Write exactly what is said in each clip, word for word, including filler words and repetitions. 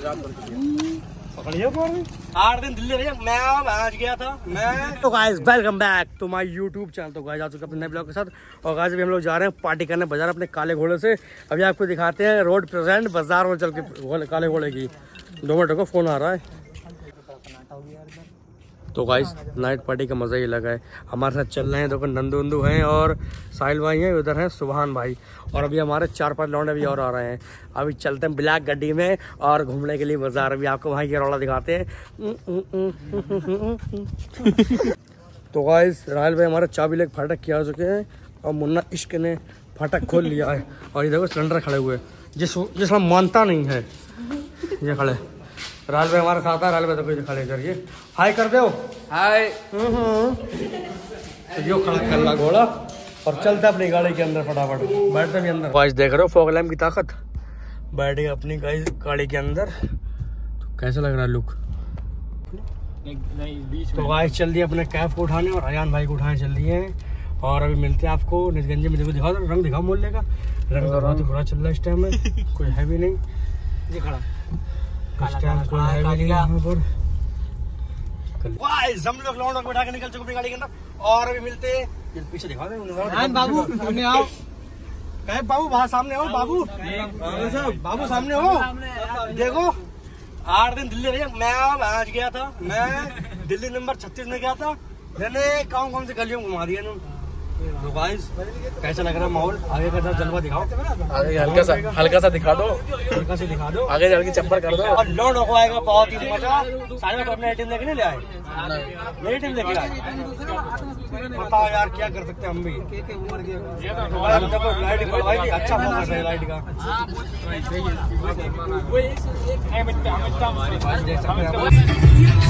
आठ दिन दिल्ली रही मैं आज गया था मैं। तो guys welcome back to my YouTube channel. तो गाइस आ चुके अपने नए ब्लॉग के साथ और गाइस अभी हम लोग जा रहे हैं पार्टी करने बाजार अपने काले घोड़े से। अभी आपको दिखाते हैं रोड प्रेजेंट बाजार में चल के काले घोड़े की। दो मिनट को फोन आ रहा है। तो गाइस नाइट पार्टी का मज़ा ही लगा है। हमारे साथ चल रहे हैं देखो नंदू नंदू हैं और साहिल भाई हैं, उधर हैं सुभान भाई और अभी हमारे चार पांच लौंडे भी और आ रहे हैं। अभी चलते हैं ब्लैक गड्डी में और घूमने के लिए बाजार। अभी आपको भाई की रौला दिखाते हैं। तो गाइस राहुल भाई हमारे चाबी लेके फाटक किया चुके हैं और मुन्ना इश्क ने फाटक खोल लिया है और ये देखो सिलेंडर खड़े हुए जिस जिसमें मानता नहीं है ये खड़े। राहुल भाई हमारे साथ है। राहुल भाई तो कोई खड़े करिए हाय कर दो हाय। तो यो खड़ा कल्ला घोड़ा और चलता अपनी गाड़ी के अंदर फटाफट बैठते भी अंदर। गाइस देख रहे हो फॉग लैम्प की ताकत। बैठे अपनी गाड़ी के अंदर। तो कैसा लग रहा है लुक। तो गाइस चल दिए अपने कैफ को उठाने और अयान भाई को उठाने चल दिए हैं और अभी मिलते हैं आपको निजगंजे में। देखो दिखाओ रंग दिखाओ मोहल्ले का रंग तो बहुत बुरा चल रहा है इस टाइम में। कोई है भी नहीं ये खड़ा इस टाइम कोई है भी नहीं यहाँ पर। हम लोग लौंडों को बैठा के निकल चुके अपनी गाड़ी के अंदर और अभी मिलते हैं। पीछे दिखा दे बाबू सामने आओ। कहे बाबू बाहर सामने आओ बाबू बाबू सामने हो। देखो आठ दिन दिल्ली रही मैं आज गया था मैं दिल्ली नंबर छत्तीस में गया था। मैंने कौन कौन सी गलियों में घुमा दिया इन्होंने। तो गाइस कैसा लग रहा है माहौल। आगे का जलवा दिखाओ। आगे हल्का सा हल्का सा दिखा दो हल्का सा दिखा दो आगे हल्की चप्पल कर दो और लौंडों को आएगा बहुत ही मजा। सारे लोग अपने टीम लेके नहीं ले आए मेरी टीम लेके आए। बताओ यार क्या कर सकते हैं हम भी। लाइट बढ़वाई थी अच्छा फोकस है लाइट का। देख सकते हैं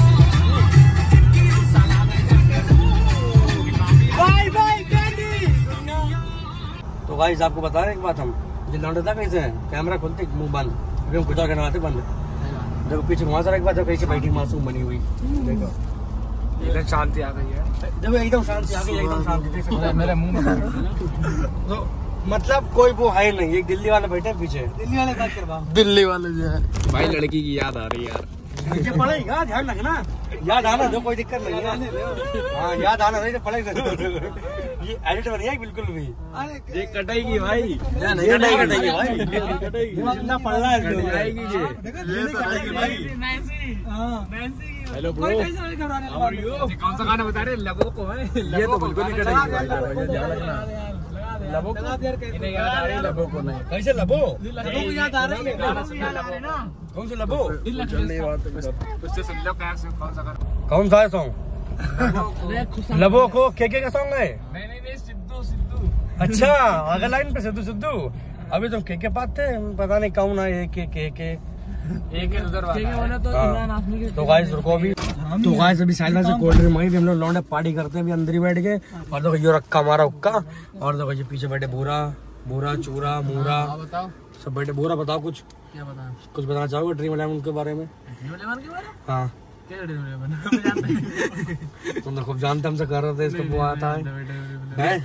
तो गाइस आपको बता रहे एक बात। हम जो लौंडे था कैसे हैं कैमरा खुलते मुंह बंद। अभी हम कुछ और करवाते बंद। देखो पीछे वहां से एक बात कैसे बैठी मासूम बनी हुई। देखो एकदम शांति आ गई है। देखो एकदम शांति आ गई एकदम शांति देख सकते हैं मेरे मुंह में। तो मतलब कोई वो है नहीं। एक दिल्ली वाले बैठे पीछे दिल्ली वाले बात करवा दिल्ली वाले जो है भाई लड़की की याद आ रही है यार। ये पड़ेगा ध्यान रखना याद आना दो कोई दिक्कत नहीं है। हाँ याद आना नहीं तो पड़ेगा। ये एडिट बनी है बिल्कुल भी ये कटाएगी भाई नहीं कटाई कटाएगी भाई जितना पढ़ना है hello bro how are you. कौन सा गाना बता रहे लबो को है। ये तो बिल्कुल नहीं कटाएगी लबो को याद आ रही है लबो को नहीं कैसे लबो लबो को याद आ रही है ना। कौन सा लबो उससे सुन लो कौन सा कौन सा सॉन्ग लबो को के के का सॉन्ग है। नहीं नहीं नहीं सिद्धू सिद्धू। अच्छा अगला लाइन पे सिद्धू सिद्धू। अभी तुम के के पाते पता नहीं कौन है के के के तो तो गाइस रुको अभी। तो गाइस अभी साइड से कोल्ड ड्रिंक मंगाई। हम लोग लौंडे पार्टी करते हैं अभी अंदर ही बैठ के। और देखो ये रक्का हमारा उक्का और देखो ये पीछे बैठे बूरा बूरा चूरा मूरा सब बैठे। बूरा बताओ कुछ क्या बताओ कुछ बताना चाहोगे ड्रीम इलेवन के बारे में। हाँ तुम तो खूब जानते हमसे कर रहे थे इसको वो आता है।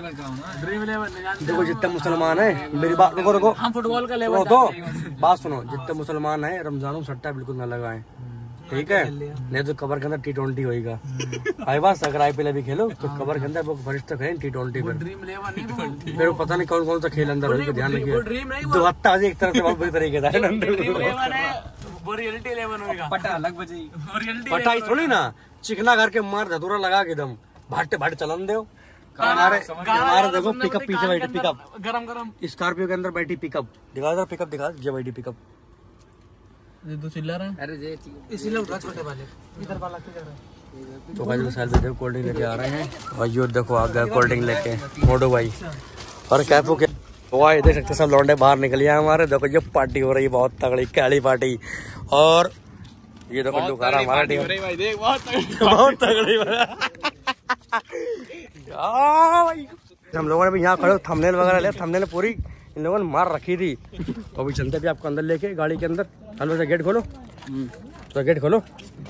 देखो जितने मुसलमान है मेरी बात रुको रुको हम फुटबॉल का लेवल तो बात सुनो। जितने मुसलमान है रमजान में सट्टा बिल्कुल न लगाए ठीक है नहीं तो कबर के अंदर टी ट्वेंटी होगा। आई बस अगर आई पी एल अभी खेलो तो कबर के अंदर वो फरिश्ते है टी ट्वेंटी पे। मेरे को पता नहीं कौन कौन सा खेल अंदर होगा ध्यान रखिए। दो हफ्ता एक तरफ से बहुत बुरी तरीके से पटा अलग बजेगी पटा ही थोड़ी ना चिकना करके मार धतूरा लगा के दम भाटे भाटे चलन दो। हमारे हमारे देखो पिकअप पीछे बैठी पिकअप गरम गरम स्कॉर्पियो के अंदर बैठी पिकअप दिखा दो पिकअप दिखा जो बैठी पिकअप दो चिल्ला रहे हैं। अरे इसी लोग छोटे वाले इधर वाला किधर है। तो भाई साल देखो कोल्ड ड्रिंक लेके आ रहे हैं और यो देखो आ गया कोल्ड ड्रिंक लेके मोटो भाई और कैफो के वाह देख सकते सब लौंडे बाहर निकल गए हमारे। देखो ये पार्टी हो रही है बहुत तगड़ी कैली पार्टी और ये देखो दुकारा हमारा टीम बहुत तगड़ी। हम लोगों ने भी यहाँ खड़े थंबनेल वगैरह ले थंबनेल पूरी इन लोगों ने मार रखी थी। तो अभी चलते भी आपको अंदर लेके गाड़ी के अंदर। हलो से गेट खोलो तो गेट खोलो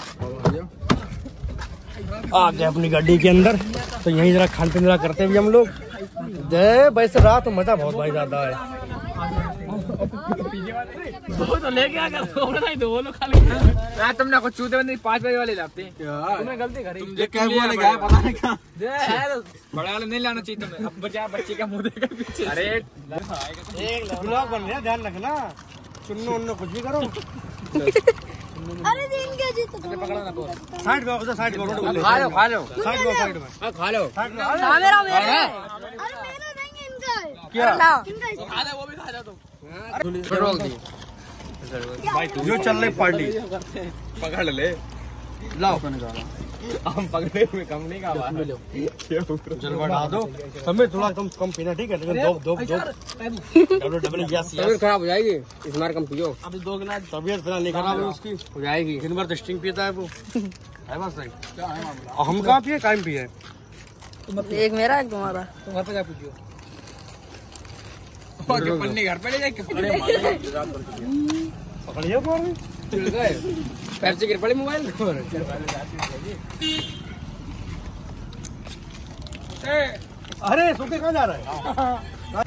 आ गए अपनी गाड़ी के अंदर। तो यहीं जरा खान पीन करते भी हम लोग। वैसे रात तो मजा बहुत भाई ज्यादा है। दो तो लेके आ कर दो लोग खाली यार तुमने कुछ चूते बंदे पाँच बजे वाले लाते तुमने गलती करी तुम कैब वाले गए पता नहीं कहाँ बड़े वाले नहीं लाना चाहिए तुम्हें अब बचा बच्चे का मुंह देखा पीछे अरे एक ब्लॉग बन रहा ध्यान रखना चुन्नो उन्नो कुछ भी करो अरे दिन के जी तो पकड़ो ना साइड में उधर साइड में खा लो खा लो साइड में साइड में हां खा लो हां मेरा मेरा अरे मेरा नहीं है इनका क्या इनका खा ले वो भी खा जा तुम रोक दी भाई जो चल रही पार्टी पकड़ ले लाओ हम पकड़े हुए कम नहीं का जलवा डाल दो समय थोड़ा कम कम पीना ठीक है लेकिन दो दो दो डबल डबल यस तबीयत खराब हो जाएगी इस बार कम पियो अभी दो गिलास तबीयत फिलहाल नहीं खराब है उसकी हो जाएगी दिन भर टेस्टिंग पीता है वो है बस नहीं हम कहाँ पिए टाइम पिए एक मेरा एक तुम्हारा तुम घर पे जा पूछियो और के पन्नी घर पे ले जाके पकड़िए कौन चल गए पैर से गिर पड़े मोबाइल अरे सोके कहाँ जा रहा है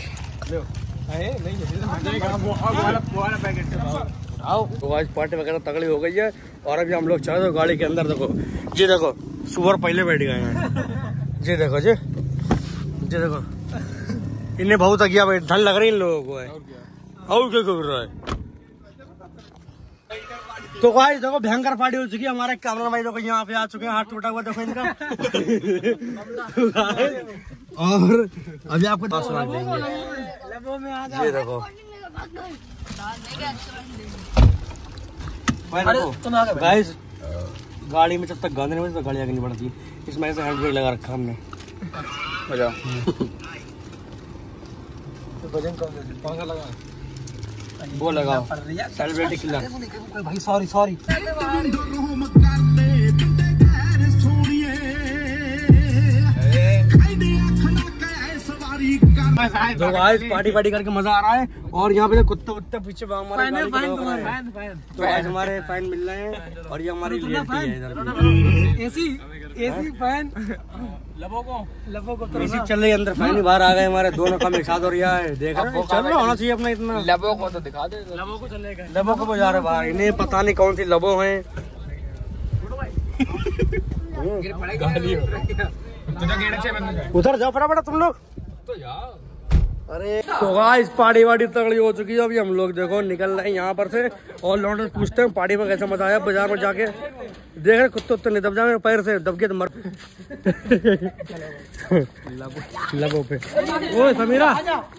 आओ तो आज पार्टी वगैरह तगड़ी हो गई है और अभी हम लोग चले तो गाड़ी के अंदर देखो जी देखो सुअर पहले बैठ गए हैं जी देखो जी जी देखो इन्हें बहुत अगिया बैठ ठंड लग रही इन लोगों को है और क्या कर रहा है तो गाइस देखो भयंकर पार्टी हो चुकी है हमारे कैमरा भाई देखो यहाँ पे आ चुके हैं हाथ टूटा हुआ देखो इनका और अभी आपको दस मिनट देंगे ये देखो गाइस गाड़ी में जब तक गंद नहीं तो गाड़ी आगे नहीं बढ़ती इसमें से हैंड ब्रेक लगा रखा हमने कौन सा लगा वो लगाओ सेलिब्रिटी किलर भाई सॉरी सॉरी तो गाइस पार्टी पार्टी करके मजा आ रहा है और यहाँ पे कुत्ते कुत्ते पीछे हमारे तो आज हमारे फैन मिल रहे हैं और ये हमारी रियलिटी है इधर एसी एसी फैन लबो को लबो को एसी चल रही है अंदर फैन ही बाहर आ गए हमारे दोनों काम एक साथ और यहाँ है देख रहे हैं चल रहा होना चाहिए अपना इतना लबो को तो दिखा दे लबो को चलेगा लबो को जा रहे बाहर इन्हें पता नहीं कौन सी लबो है उधर जाओ फटाफट तुम लोग तो यार अरे तो गाइस पार्टी वार्टी तगड़ी हो चुकी है अभी हम लोग देखो निकल रहे हैं यहाँ पर से और लौंडे पूछते हैं पार्टी में कैसा मजा आया बाजार में जाके देख रहे कुत्ते उत्ते नहीं दब जाए पैर से दब गए तो मर लबो पे ओ समीरा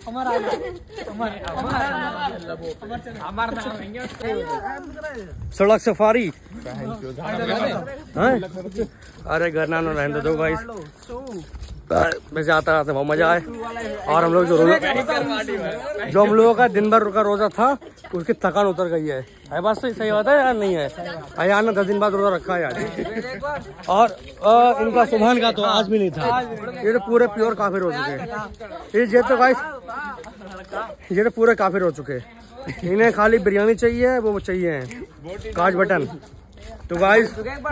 सड़क सफारी अरे घर ना रहने दो गाइस वैसे आता आता बहुत मजा आए और हम लोग जो रोजा जो हम लोगों का दिन भर का रोजा था उसकी थकान उतर गई है है बात सही सही बात है यार नहीं है यार ना दस दिन बाद रोजा रखा है यार और आ, इनका सुबह का तो आज भी नहीं था ये तो पूरे प्योर काफिर हो चुके ये ये तो गाइस ये तो पूरे काफिर हो चुके इन्हें खाली बिरयानी चाहिए वो चाहिए काज बटन तो गाइस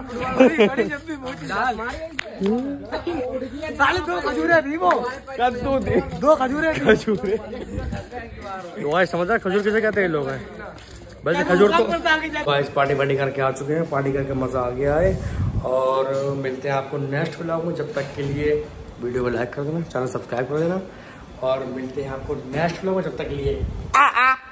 दो खजूरे थी वो दो खजूरे खजूरे तो गाइस समझ रहे खजूर किसे कहते हैं लोग हैं वैसे खजूर तो गाइस पार्टी वार्टी करके आ चुके हैं पार्टी करके मजा आ गया है और मिलते हैं आपको नेक्स्ट व्लॉग में जब तक के लिए वीडियो को लाइक कर देना चैनल सब्सक्राइब कर देना और मिलते हैं आपको नेक्स्ट व्लॉग में जब तक के लिए आ आ